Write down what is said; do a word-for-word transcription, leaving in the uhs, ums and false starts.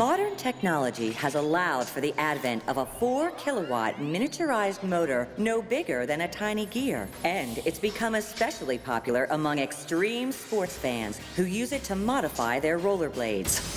Modern technology has allowed for the advent of a four kilowatt miniaturized motor no bigger than a tiny gear. And it's become especially popular among extreme sports fans who use it to modify their rollerblades.